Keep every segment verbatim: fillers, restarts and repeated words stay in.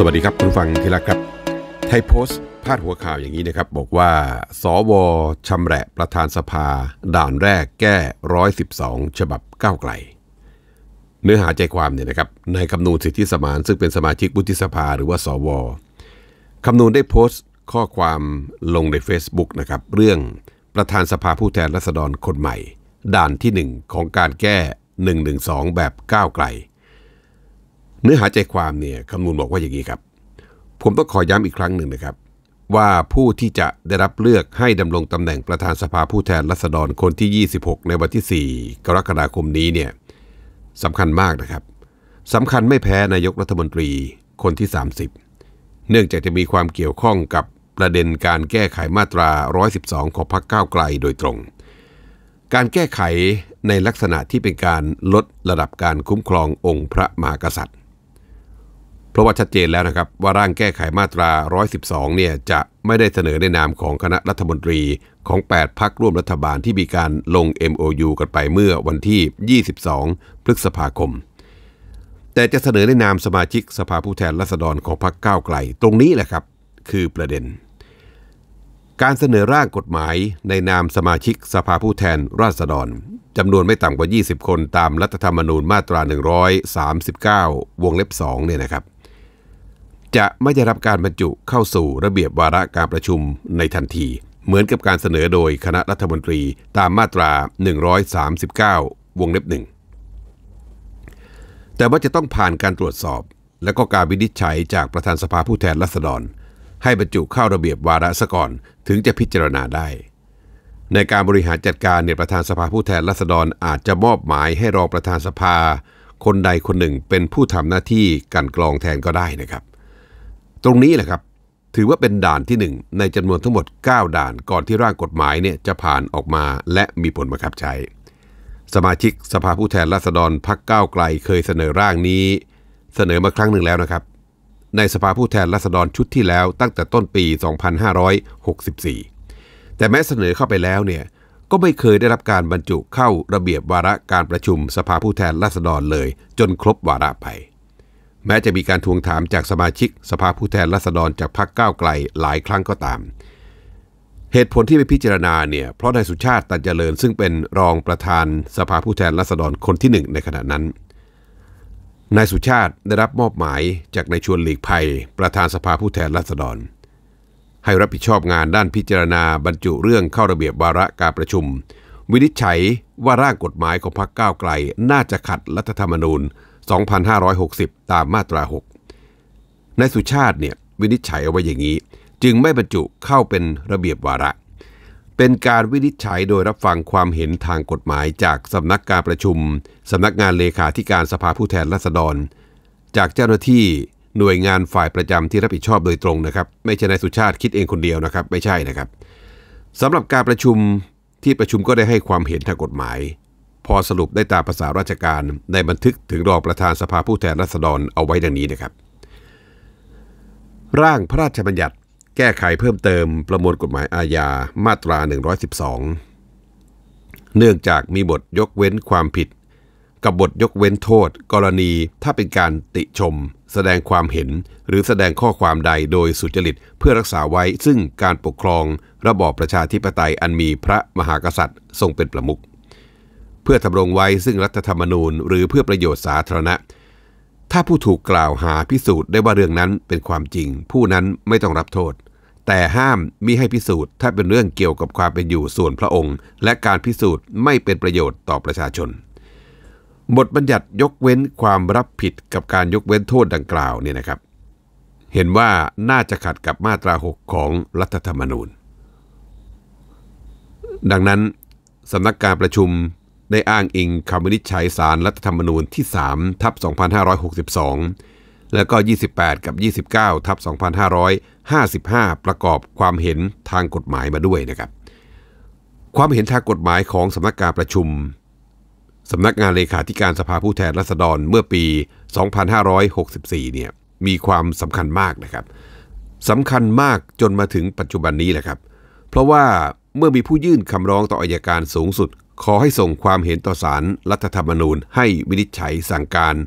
สวัสดีครับคุณผู้ฟังที่รักครับไทยโพสต์พาดหัวข่าวอย่างนี้นะครับบอกว่าสวชำแหละประธานสภาด่านแรกแก้หนึ่งร้อยสิบสองฉบับก้าวไกลเนื้อหาใจความเนี่ยนะครับนายคำนูนสิทธิสมานซึ่งเป็นสมาชิกวุฒิสภาหรือว่าสวคำนูนได้โพสต์ข้อความลงใน Facebook นะครับเรื่องประธานสภาผู้แทนราษฎรคนใหม่ด่านที่หนึ่งของการแก้หนึ่งหนึ่งสองแบบก้าวไกลเนื้อหาใจความเนี่ยคำนูนบอกว่าอย่างนี้ครับผมต้องขอย้ำอีกครั้งหนึ่งนะครับว่าผู้ที่จะได้รับเลือกให้ดำรงตำแหน่งประธานสภาผู้แทนราษฎรคนที่ยี่สิบหกในวันที่สี่กรกฎาคมนี้เนี่ยสำคัญมากนะครับสำคัญไม่แพ้นายกรัฐมนตรีคนที่สามสิบเนื่องจากจะมีความเกี่ยวข้องกับประเด็นการแก้ไขมาตราหนึ่งร้อยสิบสองของพรรคก้าวไกลโดยตรงการแก้ไขในลักษณะที่เป็นการลดระดับการคุ้มครององค์พระมหากษัตริย์เพราะว่าชัดเจนแล้วนะครับว่าร่างแก้ไขมาตราหนึ่งร้อยสิบสองเนี่ยจะไม่ได้เสนอในนามของคณะรัฐมนตรีของแปดพรรคร่วมรัฐบาลที่มีการลง เอ็ม โอ ยู กันไปเมื่อวันที่ยี่สิบสองพฤษภาคมแต่จะเสนอในนามสมาชิกสภาผู้แทนราษฎรของพรรคก้าวไกลตรงนี้แหละครับคือประเด็นการเสนอร่างกฎหมายในนามสมาชิกสภาผู้แทนราษฎรจำนวนไม่ต่ำกว่ายี่สิบคนตามรัฐธรรมนูญมาตราหนึ่งร้อยสามสิบเก้าวงเล็บสองเนี่ยนะครับจะไม่ได้รับการบรรจุเข้าสู่ระเบียบวาระการประชุมในทันทีเหมือนกับการเสนอโดยคณะรัฐมนตรีตามมาตราหนึ่งร้อยสามสิบเก้าวงเล็บหนึ่งแต่ว่าจะต้องผ่านการตรวจสอบและก็การวินิจฉัยจากประธานสภาผู้แทนราษฎรให้บรรจุเข้าระเบียบวาระซะก่อนถึงจะพิจารณาได้ในการบริหารจัดการเนี่ยประธานสภาผู้แทนราษฎรอาจจะมอบหมายให้รองประธานสภาคนใดคนหนึ่งเป็นผู้ทำหน้าที่กลั่นกรองแทนก็ได้นะครับตรงนี้แหละครับถือว่าเป็นด่านที่หนึ่งในจำนวนทั้งหมดเก้าด่านก่อนที่ร่างกฎหมายเนี่ยจะผ่านออกมาและมีผลบังคับใช้สมาชิกสภาผู้แทนราษฎรพรรคก้าวไกลเคยเสนอร่างนี้เสนอมาครั้งหนึ่งแล้วนะครับในสภาผู้แทนราษฎรชุดที่แล้วตั้งแต่ต้นปีสองพันห้าร้อยหกสิบสี่แต่แม้เสนอเข้าไปแล้วเนี่ยก็ไม่เคยได้รับการบรรจุเข้าระเบียบวาระการประชุมสภาผู้แทนราษฎรเลยจนครบวาระไปแม้จะมีการทวงถามจากสมาชิกสภาผู้แทนราษฎรจากพรรคก้าวไกลหลายครั้งก็ตามเหตุผลที่ไม่พิจารณาเนี่ยเพราะนายสุชาติตันเจริญซึ่งเป็นรองประธานสภาผู้แทนราษฎรคนที่หนึ่งในขณะนั้นนายสุชาติได้รับมอบหมายจากนายชวนหลีกภัยประธานสภาผู้แทนราษฎรให้รับผิดชอบงานด้านพิจารณาบรรจุเรื่องเข้าระเบียบวาระการประชุมวินิจฉัยว่าร่างกฎหมายของพรรคก้าวไกลน่าจะขัดรัฐธรรมนูญสองพันห้าร้อยหกสิบตามมาตราหกนายสุชาติเนี่ยวินิจฉัยเอาไว้อย่างนี้จึงไม่บรรจุเข้าเป็นระเบียบวาระเป็นการวินิจฉัยโดยรับฟังความเห็นทางกฎหมายจากสำนักการประชุมสำนักงานเลขาธิการสภาผู้แทนราษฎรจากเจ้าหน้าที่หน่วยงานฝ่ายประจำที่รับผิดชอบโดยตรงนะครับไม่ใช่นายสุชาติคิดเองคนเดียวนะครับไม่ใช่นะครับสำหรับการประชุมที่ประชุมก็ได้ให้ความเห็นทางกฎหมายพอสรุปได้ตามภาษาราชการในบันทึกถึงรองประธานสภาผู้แทนราษฎรเอาไว้ดังนี้นะครับร่างพระราชบัญญัติแก้ไขเพิ่มเติมประมวลกฎหมายอาญามาตราหนึ่งร้อยสิบสองเนื่องจากมีบทยกเว้นความผิดกับบทยกเว้นโทษกรณีถ้าเป็นการติชมแสดงความเห็นหรือแสดงข้อความใดโดยสุจริตเพื่อรักษาไว้ซึ่งการปกครองระบอบประชาธิปไตยอันมีพระมหากษัตริย์ทรงเป็นประมุขเพื่อทำรงไว้ซึ่งรัฐธรรมนูญหรือเพื่อประโยชน์สาธารณะถ้าผู้ถูกกล่าวหาพิสูจน์ได้ว่าเรื่องนั้นเป็นความจริงผู้นั้นไม่ต้องรับโทษแต่ห้ามมิให้พิสูจน์ถ้าเป็นเรื่องเกี่ยวกับความเป็นอยู่ส่วนพระองค์และการพิสูจน์ไม่เป็นประโยชน์ต่อประชาชนบทบัญญัติยกเว้นความรับผิดกับการยกเว้นโทษดังกล่าวเนี่ยนะครับเห็นว่าน่าจะขัดกับมาตราหกของรัฐธรรมนูญดังนั้นสำนักการประชุมได้อ้างอิงคำวินิจฉัยศาลรัฐธรรมนูญที่สามทับสองพันห้าร้อยหกสิบสองแล้วก็ยี่สิบแปดกับยี่สิบเก้าทับสองพันห้าร้อยห้าสิบห้าประกอบความเห็นทางกฎหมายมาด้วยนะครับความเห็นทางกฎหมายของสำนักการประชุมสำนักงานเลขาธิการสภาผู้แทนราษฎรเมื่อปีสองพันห้าร้อยหกสิบสี่เนี่ยมีความสำคัญมากนะครับสำคัญมากจนมาถึงปัจจุบันนี้แหละครับเพราะว่าเมื่อมีผู้ยื่นคำร้องต่ออัยการสูงสุดขอให้ส่งความเห็นต่อศาลรัฐธรรมนูญให้วินิจฉัยสั่งการ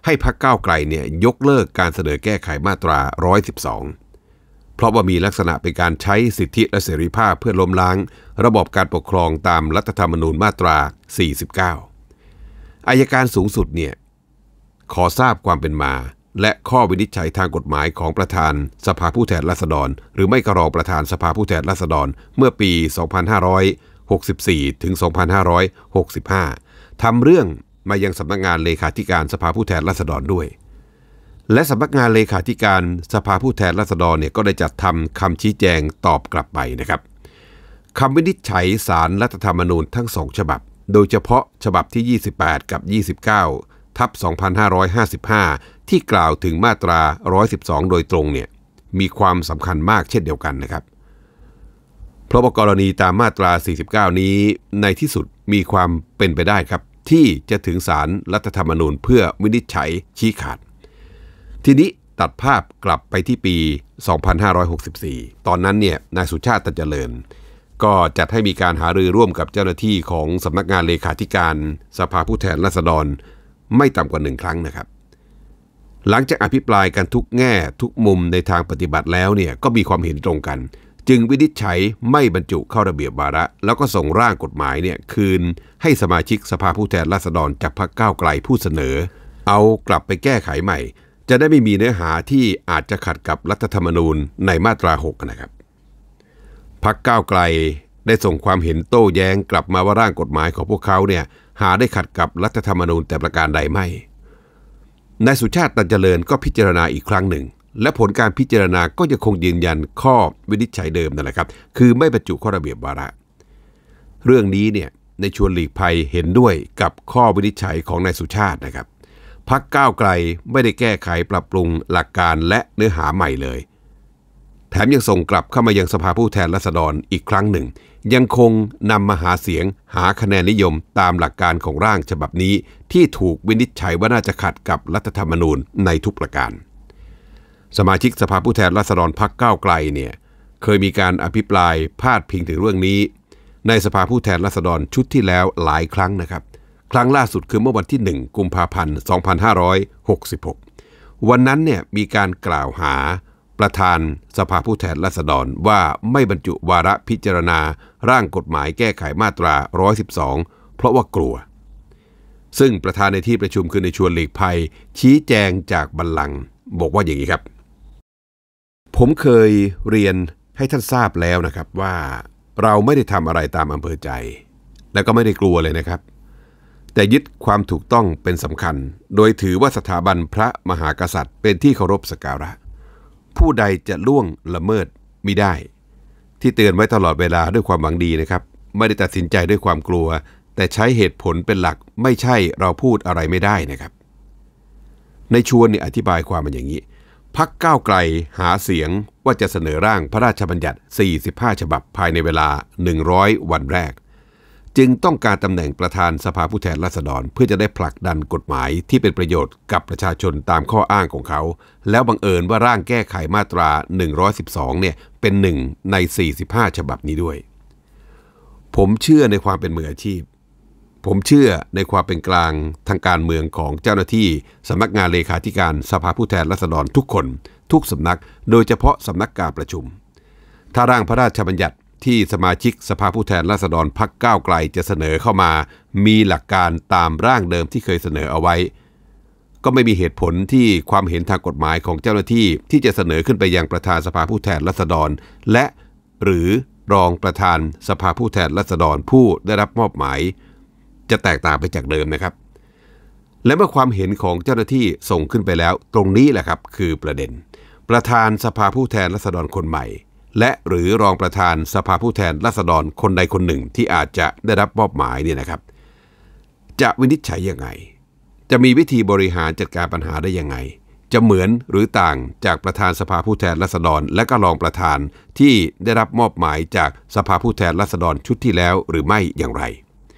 ให้พรรคก้าวไกลเนี่ยยกเลิกการเสนอแก้ไขมาตราหนึ่งร้อยสิบสองเพราะว่ามีลักษณะเป็นการใช้สิทธิและเสรีภาพเพื่อล้มล้างระบบการปกครองตามรัฐธรรมนูญมาตราสี่สิบเก้าอัยการสูงสุดเนี่ยขอทราบความเป็นมาและข้อวินิจฉัยทางกฎหมายของประธานสภาผู้แทนราษฎรหรือไม่ก็รองประธานสภาผู้แทนราษฎรเมื่อปี สองพันห้าร้อยหกสิบสี่ ถึง สองพันห้าร้อยหกสิบห้า ทำเรื่องมายังสำนักงานเลขาธิการสภาผู้แทนราษฎรด้วยและสำนักงานเลขาธิการสภาผู้แทนราษฎรเนี่ยก็ได้จัดทำคำชี้แจงตอบกลับไปนะครับคำวินิจฉัยศาลรัฐธรรมนูญทั้งสองฉบับโดยเฉพาะฉบับที่ยี่สิบแปดกับยี่สิบเก้าทับสองพันห้าร้อยห้าสิบห้าที่กล่าวถึงมาตราหนึ่งร้อยสิบสองโดยตรงเนี่ยมีความสำคัญมากเช่นเดียวกันนะครับเพราะว่ากรณีตามมาตราสี่สิบเก้านี้ในที่สุดมีความเป็นไปได้ครับที่จะถึงศาลรัฐธรรมนูญเพื่อวินิจฉัยชี้ขาดทีนี้ตัดภาพกลับไปที่ปี สองพันห้าร้อยหกสิบสี่ ตอนนั้นเนี่ยนายสุชาติตันเจริญก็จัดให้มีการหารือร่วมกับเจ้าหน้าที่ของสำนักงานเลขาธิการสภาผู้แทนราษฎรไม่ต่ำกว่าหนึ่งครั้งนะครับหลังจากอภิปรายกันทุกแง่ทุกมุมในทางปฏิบัติแล้วเนี่ยก็มีความเห็นตรงกันจึงวินิจฉัยไม่บรรจุเข้าระเบียบวาระแล้วก็ส่งร่างกฎหมายเนี่ยคืนให้สมาชิกสภาผู้แทนราษฎรจากพรรคก้าวไกลผู้เสนอเอากลับไปแก้ไขใหม่จะได้ไม่มีเนื้อหาที่อาจจะขัดกับรัฐธรรมนูญในมาตราหกนะครับพรรคก้าวไกลได้ส่งความเห็นโต้แย้งกลับมาว่าร่างกฎหมายของพวกเขาเนี่ยหาได้ขัดกับรัฐธรรมนูญแต่ประการใดไม่นายสุชาติตันเจริญก็พิจารณาอีกครั้งหนึ่งและผลการพิจารณาก็ยังคงยืนยันข้อวินิจฉัยเดิมนั่นแหละครับคือไม่บรรจุข้อระเบียบวาระเรื่องนี้เนี่ยในชวนหลีกภัยเห็นด้วยกับข้อวินิจฉัยของนายสุชาตินะครับพรรคก้าวไกลไม่ได้แก้ไขปรับปรุงหลักการและเนื้อหาใหม่เลยแถมยังส่งกลับเข้ามายังสภาผู้แทนราษฎรอีกครั้งหนึ่งยังคงนำมาหาเสียงหาคะแนนนิยมตามหลักการของร่างฉบับนี้ที่ถูกวินิจฉัยว่าน่าจะขัดกับรัฐธรรมนูญในทุกประการสมาชิกสภาผู้แทนราษฎรพรรคก้าวไกลเนี่ยเคยมีการอภิปรายพาดพิงถึงเรื่องนี้ในสภาผู้แทนราษฎรชุดที่แล้วหลายครั้งนะครับครั้งล่าสุดคือเมื่อวันที่หนึ่งกุมภาพันธ์สองพันห้าร้อยหกสิบหกวันนั้นเนี่ยมีการกล่าวหาประธานสภาผู้แทนราษฎรว่าไม่บรรจุวาระพิจารณาร่างกฎหมายแก้ไขมาตราหนึ่งร้อยสิบสองเพราะว่ากลัวซึ่งประธานในที่ประชุมคือในชวนหลีกภัยชี้แจงจากบัลลังก์บอกว่าอย่างนี้ครับผมเคยเรียนให้ท่านทราบแล้วนะครับว่าเราไม่ได้ทำอะไรตามอำเภอใจและก็ไม่ได้กลัวเลยนะครับแต่ยึดความถูกต้องเป็นสำคัญโดยถือว่าสถาบันพระมหากษัตริย์เป็นที่เคารพสักการะผู้ใดจะล่วงละเมิดมิได้ที่เตือนไว้ตลอดเวลาด้วยความหวังดีนะครับไม่ได้ตัดสินใจด้วยความกลัวแต่ใช้เหตุผลเป็นหลักไม่ใช่เราพูดอะไรไม่ได้นะครับในชวนเนี่ยอธิบายความมันอย่างนี้พรรคก้าวไกลหาเสียงว่าจะเสนอร่างพระราชบัญญัติสี่สิบห้าฉบับภายในเวลาหนึ่งร้อยวันแรกจึงต้องการตำแหน่งประธานสภาผู้แทนราษฎรเพื่อจะได้ผลักดันกฎหมายที่เป็นประโยชน์กับประชาชนตามข้ออ้างของเขาแล้วบังเอิญว่าร่างแก้ไขมาตราหนึ่งร้อยสิบสองเนี่ยเป็นหนึ่งในสี่สิบห้าฉบับนี้ด้วยผมเชื่อในความเป็นมืออาชีพผมเชื่อในความเป็นกลางทางการเมืองของเจ้าหน้าที่สำนักงานเลขาธิการสภาผู้แทนราษฎรทุกคนทุกสำนักโดยเฉพาะสำนักการประชุมถ้าร่างพระราชบัญญัติที่สมาชิกสภาผู้แทนราษฎรพรรคก้าวไกลจะเสนอเข้ามามีหลักการตามร่างเดิมที่เคยเสนอเอาไว้ก็ไม่มีเหตุผลที่ความเห็นทางกฎหมายของเจ้าหน้าที่ที่จะเสนอขึ้นไปยังประธานสภาผู้แทนราษฎรและหรือรองประธานสภาผู้แทนราษฎรผู้ได้รับมอบหมายจะแตกต่างไปจากเดิมนะครับและเมื่อความเห็นของเจ้าหน้าที่ส่งขึ้นไปแล้วตรงนี้แหละครับคือประเด็นประธานสภาผู้แทนราษฎรคนใหม่และหรือรองประธานสภาผู้แทนราษฎรคนใดคนหนึ่งที่อาจจะได้รับมอบหมายเนี่ยนะครับจะวินิจฉัยยังไงจะมีวิธีบริหารจัดการปัญหาได้ยังไงจะเหมือนหรือต่างจากประธานสภาผู้แทนราษฎรและก็รองประธานที่ได้รับมอบหมายจากสภาผู้แทนราษฎรชุดที่แล้วหรือไม่อย่างไร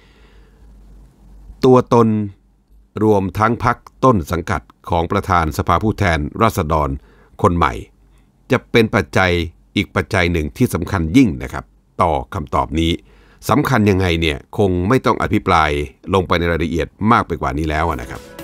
ตัวตนรวมทั้งพรรคต้นสังกัดของประธานสภาผู้แทนราษฎรคนใหม่จะเป็นปัจจัยอีกปัจจัยหนึ่งที่สำคัญยิ่งนะครับต่อคำตอบนี้สำคัญยังไงเนี่ยคงไม่ต้องอภิปรายลงไปในรายละเอียดมากไปกว่านี้แล้วนะครับ